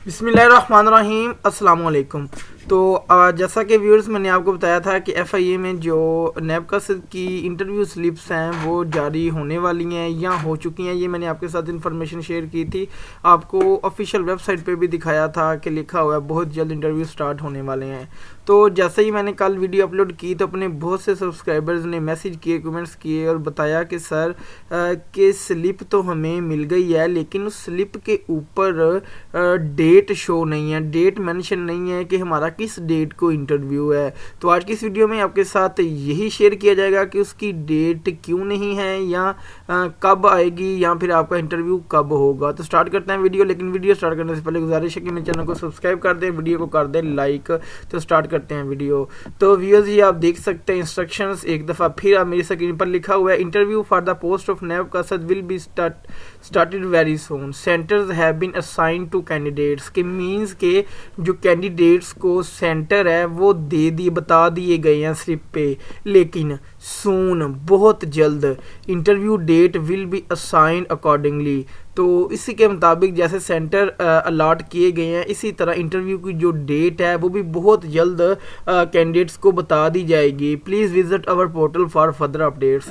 बिस्मिल्लाहिर्रहमानिर्रहीम अस्सलाम वालेकुम। तो जैसा कि व्यूअर्स मैंने आपको बताया था कि एफआईए में जो नैब कासिद की इंटरव्यू स्लिप्स हैं वो जारी होने वाली हैं या हो चुकी हैं। ये मैंने आपके साथ इन्फॉर्मेशन शेयर की थी, आपको ऑफिशियल वेबसाइट पे भी दिखाया था कि लिखा हुआ है बहुत जल्द इंटरव्यू स्टार्ट होने वाले हैं। तो जैसे ही मैंने कल वीडियो अपलोड की तो अपने बहुत से सब्सक्राइबर्स ने मैसेज किए, कमेंट्स किए और बताया कि सर कि स्लिप तो हमें मिल गई है लेकिन उस स्लिप के ऊपर डेट शो नहीं है, डेट मेंशन नहीं है कि हमारा किस डेट को इंटरव्यू है। तो आज की इस वीडियो में आपके साथ यही शेयर किया जाएगा कि उसकी डेट क्यों नहीं है या कब आएगी या फिर आपका इंटरव्यू कब होगा। तो स्टार्ट करते हैं वीडियो, लेकिन वीडियो स्टार्ट करने से पहले गुजारिश है कि मेरे चैनल को सब्सक्राइब कर दें, वीडियो को कर दें लाइक। तो स्टार्ट करते हैं वीडियो। तो व्यूअर्स ये आप देख सकते हैं इंस्ट्रक्शंस एक दफ़ा फिर आप मेरी स्क्रीन पर लिखा हुआ है, interview for the post of नैब कासिद will be started very soon, centres have been assigned to candidates. के मीन्स के जो कैंडिडेट्स को सेंटर है वो बता दिए गए हैं स्लिप पे, लेकिन सून बहुत जल्द interview date will be assigned accordingly. तो इसी के मुताबिक जैसे सेंटर अलॉट किए गए हैं इसी तरह इंटरव्यू की जो डेट है वो भी बहुत जल्द कैंडिडेट्स को बता दी जाएगी। Please visit our portal for further updates.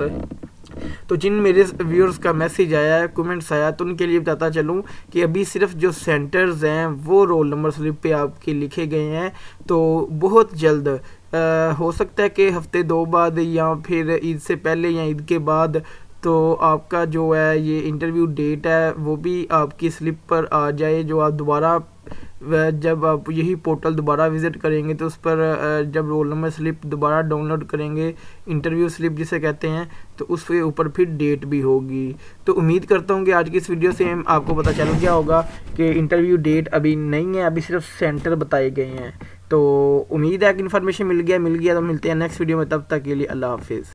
तो जिन मेरे व्यूअर्स का मैसेज आया है, कमेंट्स आया, तो उनके लिए बताता चलूँ कि अभी सिर्फ जो सेंटर्स हैं वो रोल नंबर स्लिप पे आपके लिखे गए हैं। तो बहुत जल्द हो सकता है कि हफ्ते 2 बाद या फिर ईद से पहले या ईद के बाद तो आपका जो है ये इंटरव्यू डेट है वो भी आपकी स्लिप पर आ जाए। जो आप दोबारा जब आप यही पोर्टल दोबारा विज़िट करेंगे तो उस पर जब रोल नंबर स्लिप दोबारा डाउनलोड करेंगे, इंटरव्यू स्लिप जिसे कहते हैं, तो उसके ऊपर फिर डेट भी होगी। तो उम्मीद करता हूँ कि आज की इस वीडियो से आपको पता चल गया होगा कि इंटरव्यू डेट अभी नहीं है, अभी सिर्फ सेंटर बताए गए हैं। तो उम्मीद है कि इन्फॉर्मेशन मिल गया। तो मिलते हैं नेक्स्ट वीडियो में, तब तक के लिए अल्लाह हाफिज़।